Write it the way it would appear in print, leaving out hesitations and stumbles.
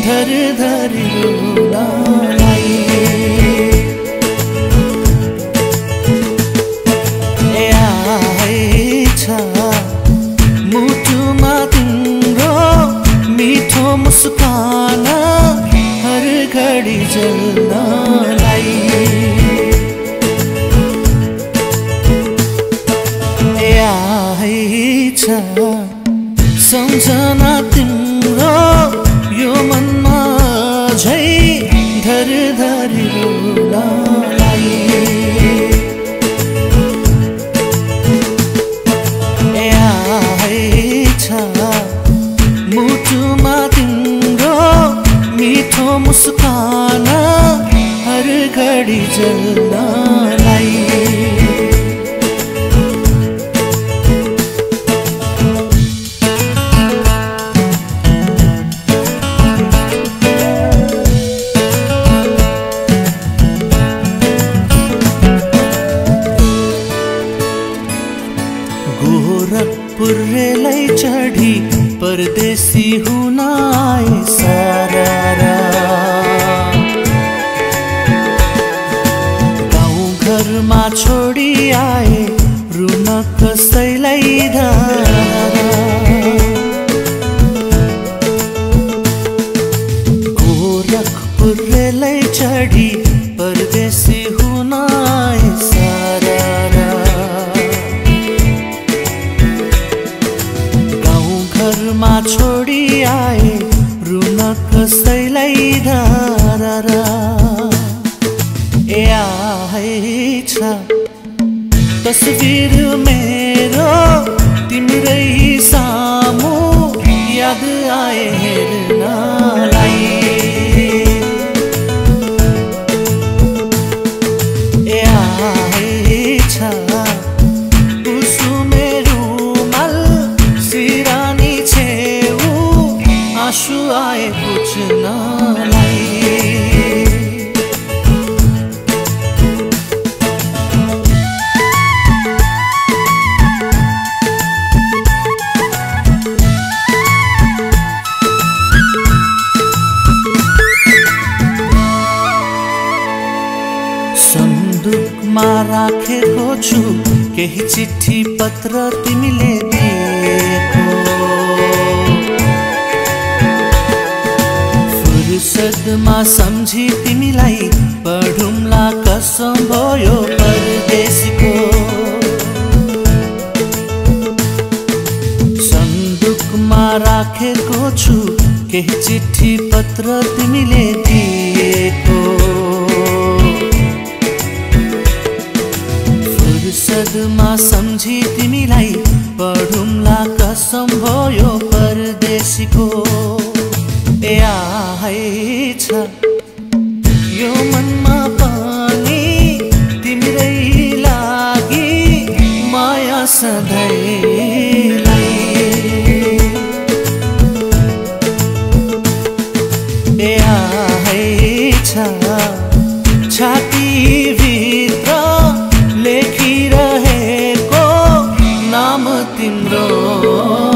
धर धरी रुनालाई आएछ मुटुमा तिम्रो मिठो मुस्कान हर घडी जल्नलाई आएछ सम्झना तिम्रो यो मनमा झै धर धरी रुनालाई आएछ मुटुमा तिम्रो मिठो मुस्कान हर घडी जल्नलाई गोरखपुर रेलै चढी परदेशी हुन आए सारा गाउँ घरमा छोडी आए रुन कसैलाई धारा गोरखपुर रेलै चढी परदेशी हुन आए सारा घरमा छोडी आए रुन कसैलाई धारा आएछ तस्बिर मेरो तिम्रै सामु याद आए हेर्नलाई आएछ आँसु आए बुझ्नलाई सन्दुकमा राखेको छु केही चिठी पत्र तिमीले दिएको फुर्सदमा सम्झी तिमीलाई पढुम्ला कसम भयो परदेशीको सन्दुकमा राखेको छु केही चिठी पत्र तिमीले दिएको फुर्सदमा सम्झी तिमीलाई पढुम्ला कसम भयो परदेशीको आएछ यो मनमा पनि तिम्रै लागि माया सधैँलाई आएछ छातीभित्र लेखिरहेको नाम तिम्रो